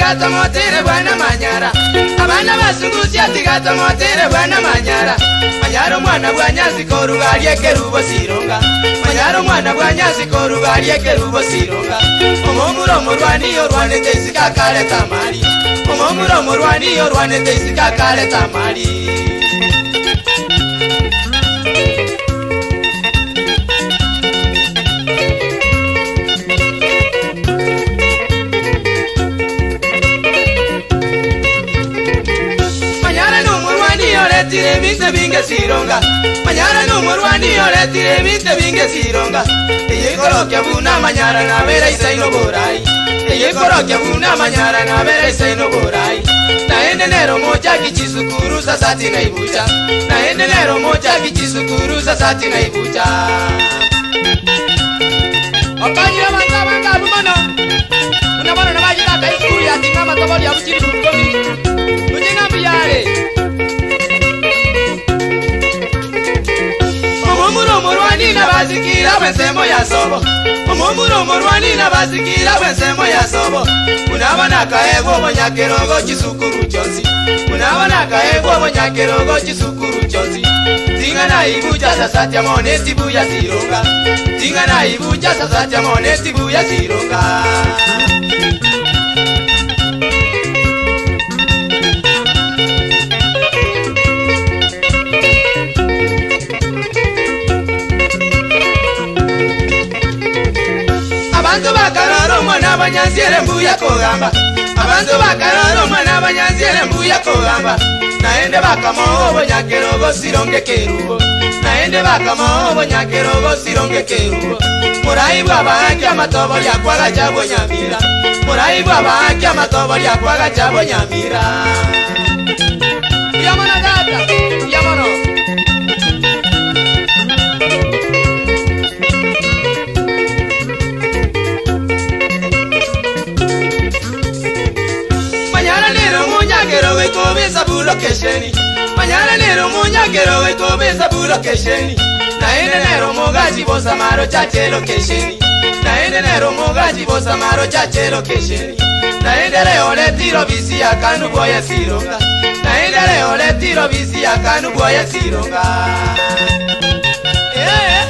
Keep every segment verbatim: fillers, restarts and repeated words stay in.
tigato motere bwana manyara abana basungusia tigato motere bwana manyara manyara mwana bwanyazi korugalie kerubo sironga manyara mwana bwanyazi korugalie kerubo sironga omomuro morwani yorwane teisika kale tamari omomuro morwani yorwane teisika kale tamari Tire mite binge sironga manyara no morwani ole tire mite binge sironga eye korokia buna manyara na vera isaino borai eye korokia buna manyara na vera isaino borai na enenero moja kichisukuru sasati na ibucha na enenero moja kichisukuru sasati na ibucha Opanyira manga manga lumano unabona na maji tata iskuri atinga matobali ya buchiri kukomi Ujinga biyare Omomuro morwani na bazikira wensemo ya sobo Omomuro morwani na bazikira wensemo ya sobo Unabana kaego bonyakerogo chisukuru chonsi Unabana kaego bonyakerogo chisukuru chonsi Tinga na ibuja sasati ya monesti buya sironga Tinga na ibuja sasati ya monesti buya sironga Abantu bakararo mwana banyanziere mbuya kogamba Abantu bakararo mwana banyanziere mbuya kogamba Naende bakamoho bonyakerogo sironge kerubo Naende bakamoho bonyakerogo sironge kerubo Muraibu abahaki amatobo lyakwaga chabo nyamira Muraibu abahaki amatobo lyakwaga chabo nyamira Yamona data, yamono Munyagero we kobeza bulo kesheni Manyara nero munyagero we kobeza bulo kesheni Naende nero mogaji bosa maro chachelo kesheni Naende nero mogaji bosa maro chachelo kesheni Naende leo le tiro bisi ya kanu boya sironga Naende leo le tiro bisi ya kanu boya sironga Eh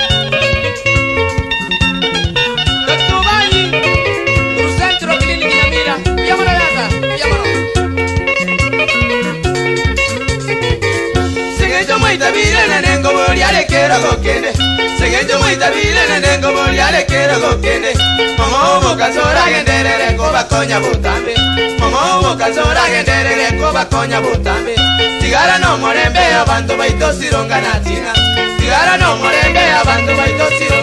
Doctor Bani Cruzentro Clinic Nyamira Yamana yasa Yamana Segenjo mwitabire nengo boli alekera gokende Segenjo mwitabire nengo boli alekera gokende Mama obo kazora genderere ko bakonya botambe Mama obo kazora genderere ko bakonya botambe Tigara no morembe abantu baito sironga natina Tigara no morembe abantu baito sironga